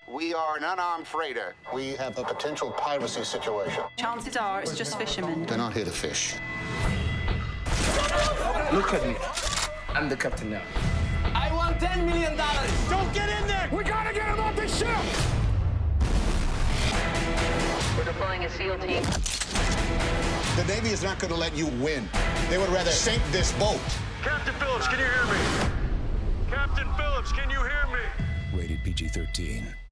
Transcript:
We are an unarmed freighter. We have a potential piracy situation. Chances are it's just fishermen. They're not here to fish. Look at me. I'm the captain now. I want $10 million. Don't get in there! We gotta get him off the ship! We're deploying a SEAL team. The Navy is not going to let you win. They would rather sink this boat. Captain Phillips, can you hear me? Captain Phillips, can you hear me? Rated PG-13.